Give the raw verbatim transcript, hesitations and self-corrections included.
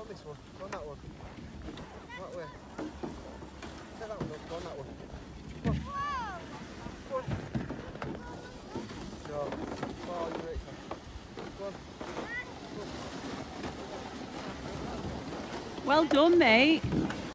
on this one. Go on that one. That way. Take that one up. Go on that one. Go on. Go on. No. Oh, you're right. Go on. Go on. Well done, mate.